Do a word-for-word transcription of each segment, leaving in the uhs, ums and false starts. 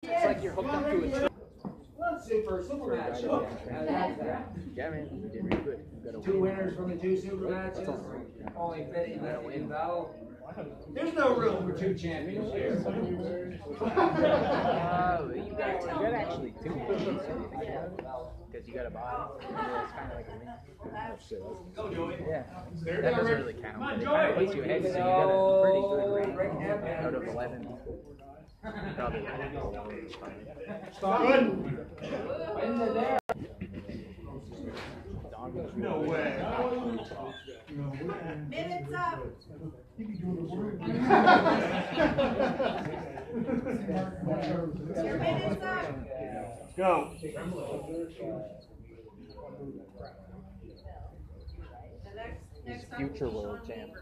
It's like you're hooked up to a tree. Super, super match. Yeah, man, you did really good. You got a Two win. winners from the two super matches. Only fitting that win battle. There's no room for two champions here. Uh, you got, you got actually two wins. Because you got a body. It's kind of like a win. Go, Joey. Yeah. That doesn't really count. But it kind of puts you ahead, so you got a pretty good rank out of eleven. Probably. Good. Win the there. No way. Minutes up. Your minutes up. Let's go. The next, next up Future will be world Sean champ. Weaver.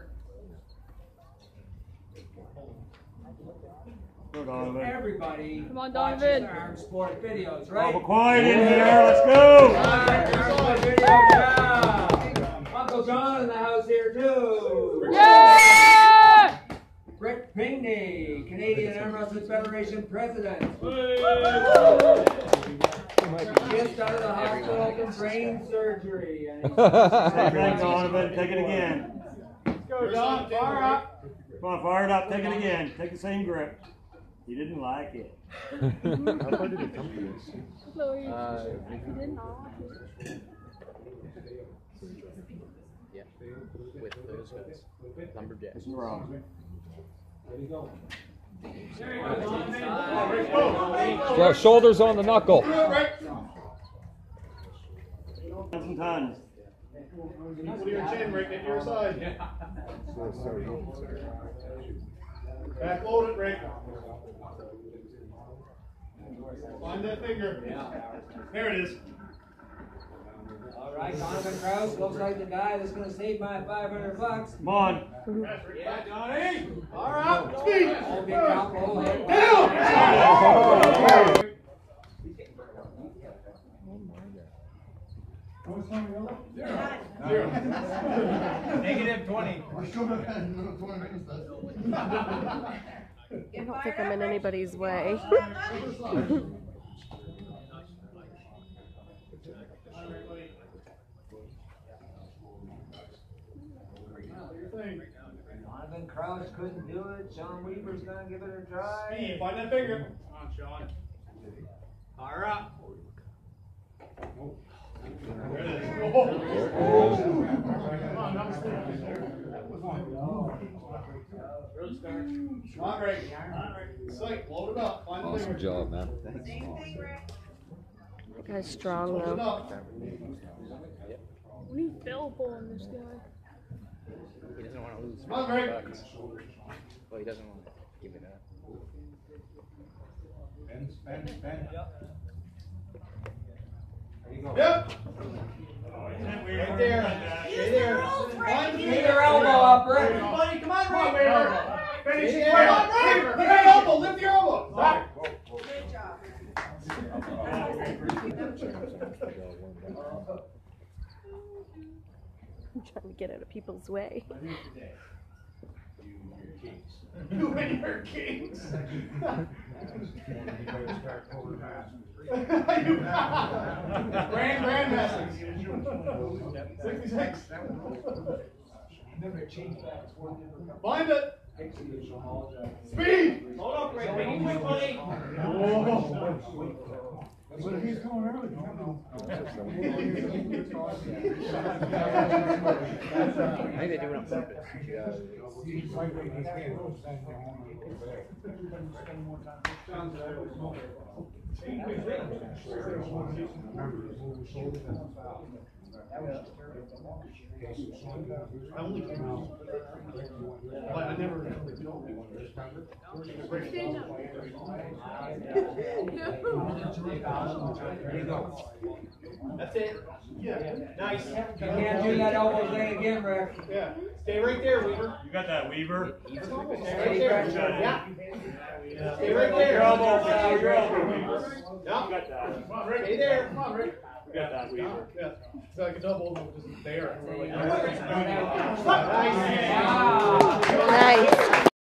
Go, Donovan. Everybody Come on, watches Donovan. arm sport videos, All right? but quiet in here. Let's go. Alright, arm sport videos, yeah. Uncle John in the house here too. Yeah! Rick Pinckney, Canadian Arm Wrestling Federation President. Just out of the hospital from brain surgery. And he's- Thanks, Donovan. Take it again. Go, Don, fire up. Come on, fire it up. Take it again. Take the same grip. He didn't like it. How far did it come for this? Chloe. Uh, You did not. yeah. With those guys. Lumberjacks. It's wrong. Yeah, shoulders on the knuckle. Tons and tons. Put your chin right at your side. Back load it, Rick. Find that finger. There it is. All right, Donovan Krause looks like the guy that's going to save my five hundred bucks. Come on. Yeah, Johnny. All right, speed. All big count, all hit. Down. Negative twenty. I don't think I'm in anybody's way. Donovan Krause couldn't do it. Sean Weaver's going to give it a try. Speed. Find that finger. Come on, Sean. Fire up. There it is. Oh. Come on, now start. Come on, Rick. Sight, load it up. Find the Awesome finger. job, man. Same thing, Rick. That guy's strong Load it though. up. We need Phil pulling this guy. He doesn't want to lose. Come on, Rick. bucks. Well, he doesn't want to give it up. Bend, bend, bend. Yep. Right there. Stay there. Find the Get finger. your elbow up, Rick. Everybody, come on, Rick. Finish it. Come on, Rick. Lift your elbow. Lift your elbow. Stop. Good job. I'm trying to get out of people's way. You and your kings. Grand, grand message. sixty-six. Find it. Speed. Hold up, Rick. Move, buddy. What if he's going early? I think they do it on purpose. I only came out. But I never really told me one of this time. That's it. Yeah. Nice. You can't do that elbow thing again, Rick. Yeah. Stay right there, Weaver. You got that, Weaver. Stay right there. Yeah. Stay right there. Your elbow, pal, your elbow, Weaver. Yeah. You got that. Come on, Rick. Stay there. Come on, Rick. You got that, Weaver. Yeah. It's like a double, just there. Nice. Nice. Wow. Nice.